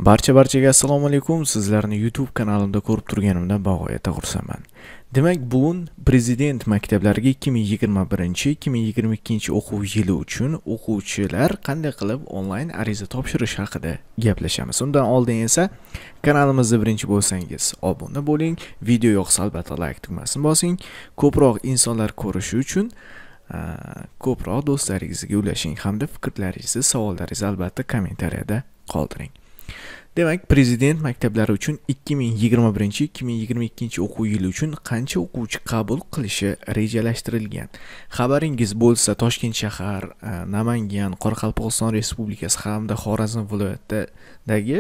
Barchaga assalomu alaykum. Sizlarni YouTube kanalimda ko'rib turganimdan bag'oyat xursandman. Demak, bugun Prezident maktablariga 2021-2022 o'quv yili uchun o'quvchilar qanday qilib onlayn ariza topshirish haqida gaplashamiz. Undan oldin esa kanalimizda birinchi bo'lsangiz obuna bo'ling, video yoqsa albatta like tugmasini bosing. Ko'proq insonlar ko'rishi uchun ko'proq do'stlaringizga ulashing hamda fikrlaringizni, savollaringizni albatta kommentariyada qoldiring. Demak, Prezident maktablari uchun 2021-2022 o'quv yili uchun qancha o'quvchi qabul qilishi rejalashtirilgan? Xabaringiz bo'lsa, Toshkent shahar, Namangan, Qoraqalpog'iston Respublikasi hamda Xorazm viloyatidagi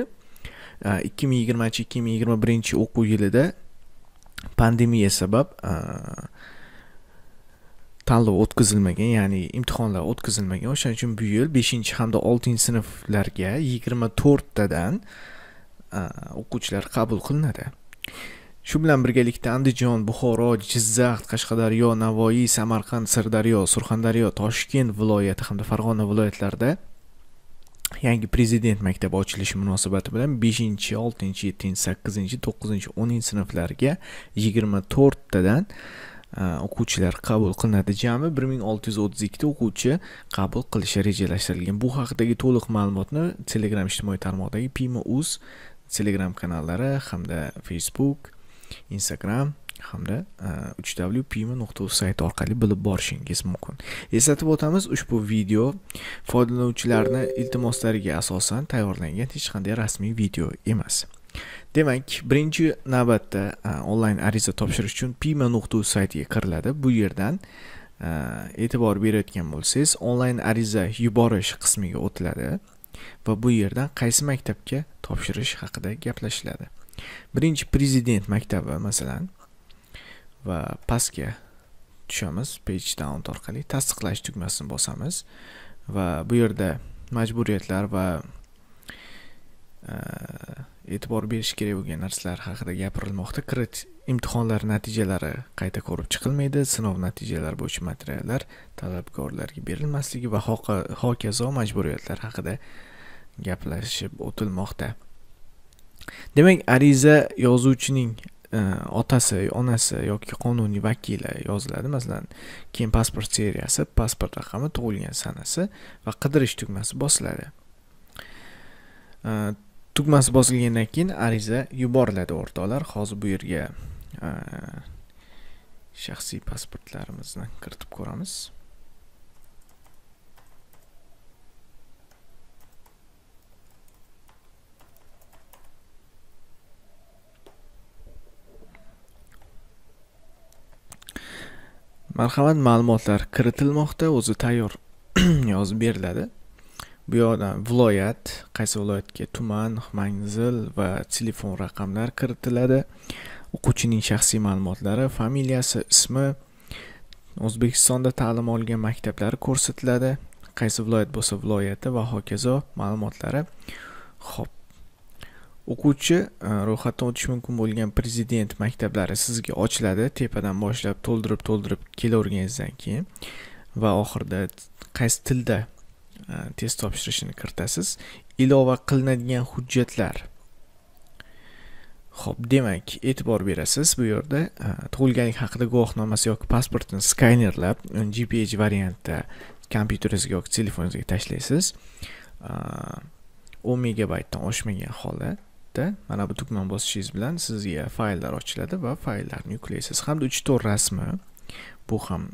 2020-2021 o'quv yilida pandemiya sabab tanlov o'tkazilmagan, ya'ni imtihonlar o'tkazilmagan. O'shaning uchun bu yil 5 hamda 6 sinflarga 24 tadan o'quvchilar qabul qilinadi. Shu bilan birgalikda Andijon, Buxoro, Jizzax, Qashqadaryo, Navoiy, Samarqand, Sirdaryo, Surxondaryo, Toshkent viloyati hamda Farg'ona viloyatlarida yangi Prezident maktabi ochilishi munosabati bilan 5, 6, 7, 8, 9, 10 sinflarga 24 tadan o'quvchilar qabul qilinadi. Jami 1632 o'quvchi qabul qilishi rejalashtirilgan. Bu haqidagi to'liq ma'lumotni Telegram ijtimoiy tarmoqdagi piima.uz Telegram kanallari hamda Facebook, Instagram hamda www.piima.uz sayti orqali bilib borishingiz mumkin. Eslatib o'tamiz, ushbu video foydalanuvchilarni iltimoslariga asosan tayyorlangan hech qanday rasmiy video emas. Demak, birinchi navbatda onlayn ariza topshirish uchun piima.uz saytiga kiriladi. Bu yerdan e'tibor berayotgan bo'lsangiz, onlayn ariza yuborish qismiga o'tiladi va bu yerdan qaysi maktabga topshirish haqida gaplashiladi. Birinchi Prezident maktabi masalan va pastga tushamiz, page down orqali tasdiqlash tugmasini bosamiz va bu yerda majburiyatlar va e'tibor berish kerak bo'lgan narsalar haqida gapirilmoqda. Imtihonlar natijalari qayta ko'rib chiqilmaydi. Sinov natijalari bo'yicha materiallar talabgorlarga berilmasligi va hokazo majburiyatlar haqida gaplashib o'tilmoqda. Demak, ariza yozuvchining otasi, onasi yoki qonuniy vakili yoziladi. Masalan, keyin pasport seriyasi, pasport raqami, tug'ilgan sanasi va qidirish tugmasi bosiladi. Tugmasi bosilgandan keyin ariza yuboriladi o'rtoqlar. Hozir bu yerga shaxsiy pasportlarimizni kiritib ko'ramiz. Marhamat, ma'lumotlar kiritilmoqda, o'zi tayyor yozib beriladi. Bu yerda viloyat, qaysi viloyatga, tuman, manzil va telefon raqamlar kiritiladi. O'quvchining shaxsiy ma'lumotlari, familiyasi, ismi, O'zbekistonda ta'lim olgan maktablari ko'rsatiladi. Qaysi viloyat bo'lsa viloyati va hokazo ma'lumotlari. Xo'p. O'quvchi ro'yxatdan o'tish mumkin bo'lgan Prezident maktablari sizga ochiladi. Tepadan boshlab to'ldirib kelaverganingizdan keyin va oxirida qaysi tilda test topshirishini kiritasiz. Ilova qilinadigan hujjatlar. Xo'p, demak, e'tibor berasiz. Bu yerda tug'ilganlik haqida guvohnomasi yoki pasportini skanerlab, JPG variantda kompyuteringizga yoki telefoningizga tashlaysiz. 10 megabaytdan oshmagan holatda mana bu tugmani bosishingiz bilan sizga fayllar ochiladi va fayllarni yuklaysiz. Hamda 3-4 rasmi, bu ham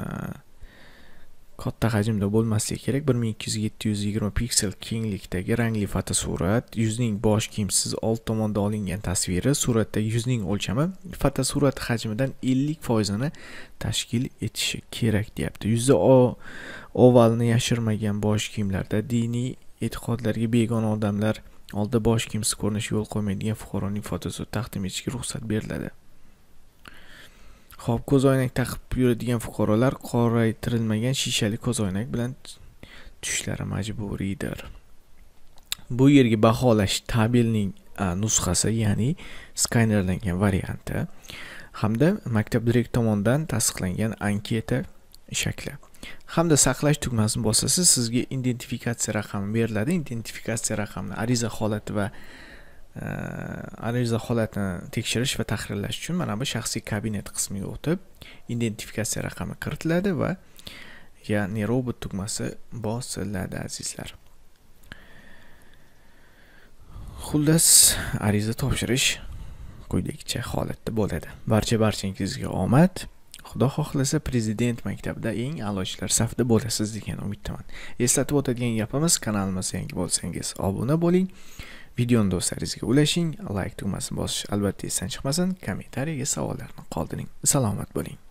katta hajmda bo'lmasligi kerak. 1200-720 piksel kenglikdagi rangli fotosurat, yuzning bosh kiyimsiz old tomonda olingan tasviri, suratdagi yuzning o'lchami fotosurat hajmidan 50% ni tashkil etishi kerak deyapti. Yuzi ovalni yashirmagan bosh kiyimlarda diniy e'tiqodlarga begona odamlar oldida bosh kiyimsiz ko'rinish yo'l qo'ymaydigan fuqaroning fotosini taqdim etishga ruxsat beriladi. Xo'p, ko'zoynak taqib yuradigan fuqarolar qoraytirilmagan shishali ko'zoynak bilan tushishlari majburiydir. Bu yerga baholash tabelning nusxasi, ya'ni skanerlangan varianti hamda maktab direktori tomonidan tasdiqlangan anketa shakli. hamda saqlash tugmasini bosasiz, sizga identifikatsiya raqami beriladi. Identifikatsiya raqamini ariza holati va ariza holatini tekshirish va tahrirlash uchun mana bu shaxsiy kabinet qismiga o'tib, identifikatsiya raqami kiritiladi va ya'ni robot tugmasi bosiladi azizlar. Xullas, ariza topshirish quyidagicha holatda bo'ladi. Barchangizga omad. Xudo xohlasa Prezident maktabida eng a'lochilar safida bo'lasiz degan umiddaman. Eslatib o'tadigan gapimiz, kanalimizga yangi bo'lsangiz obuna bo'ling. Videoni do'stlaringizga ulashing, like tugmasini bosish albatta esdan chiqmasin, kommentariyaga savollarni qoldiring. Salomat bo'ling.